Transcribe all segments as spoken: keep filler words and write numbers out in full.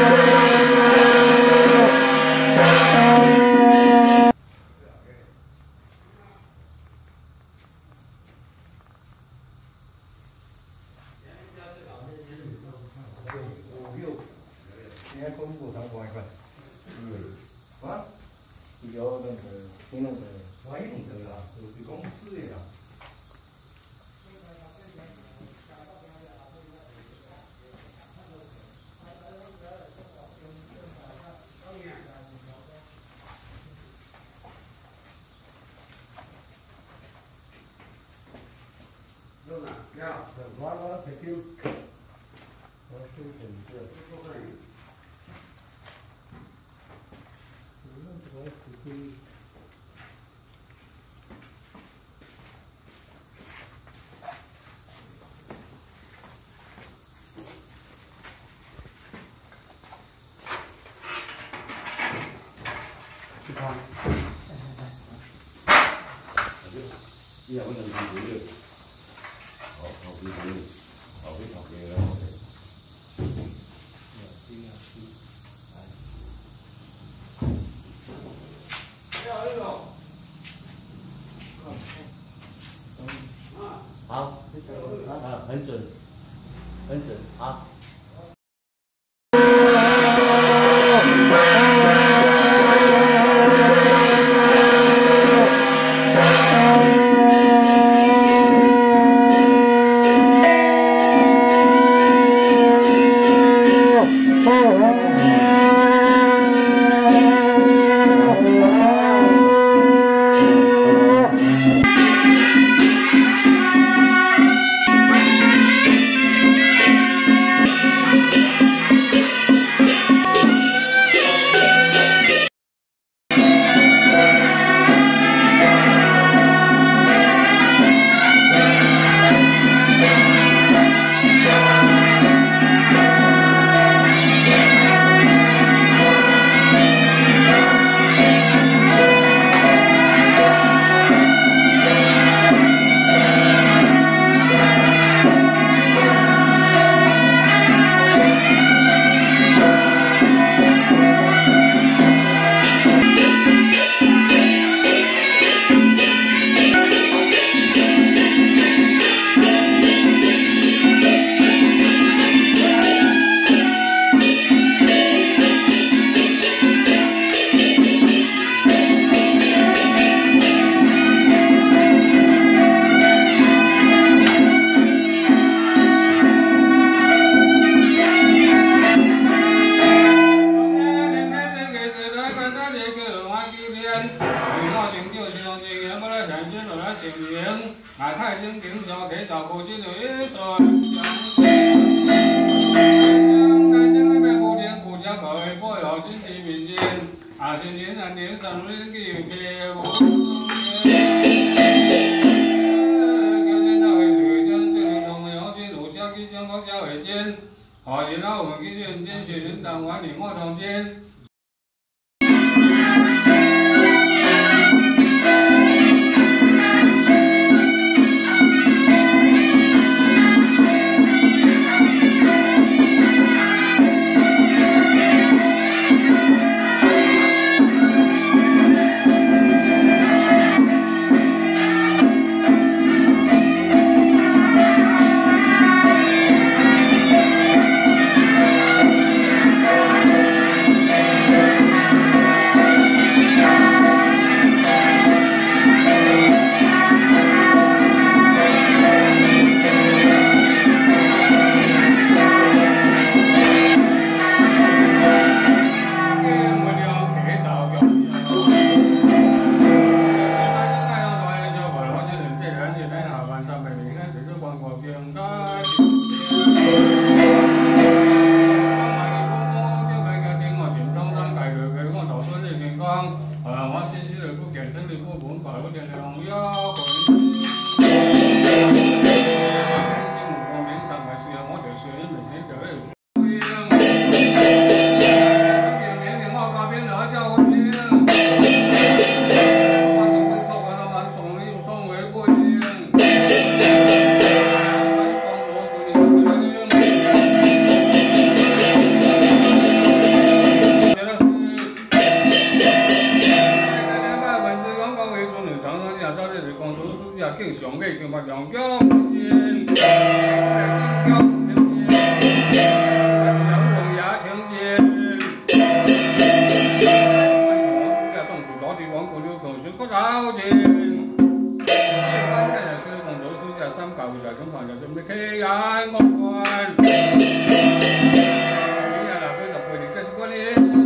应该公布上关一关。嗯。啊？有那个新弄的，我用这个啊，就是公司的呀。弄哪？呀，我我在丢，我丢整个。 依家我能睇到嘅，好好幾好，後邊頭嘅啦，我哋。好，啊，很准，很准，好。 啊，太清平小给找顾金女说，太清那边古典古家可为颇有心地民间，啊，今年三年三日给给我。今天那位水乡这里同有进入下给相国家委监，好人那我们给人间学人党管理莫同间。 定上尾上八两江天，新疆天天，阳光也天天。我这东西到底往过流口水不着急。看来是广州暑假三百五十中房就准备开眼光关。你呀，那个十八年这是过年。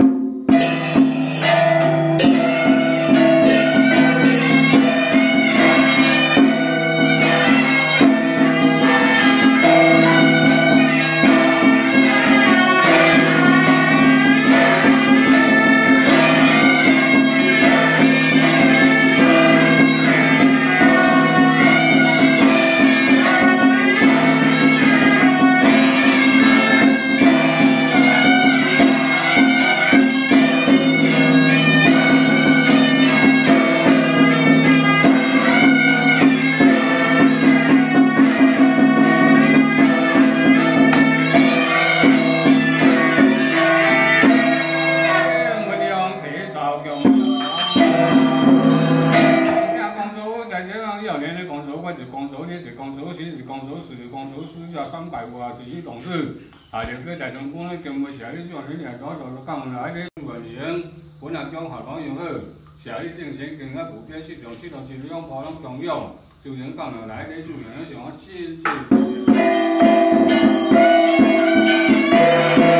三百五啊，自己同志，啊，这个大中工呢，跟我下一叫你俩早早就讲来的文人，本来讲下讲用好，下一先先跟个普遍市场市场质量跑拢重要，就人讲了来的就人想要亲自。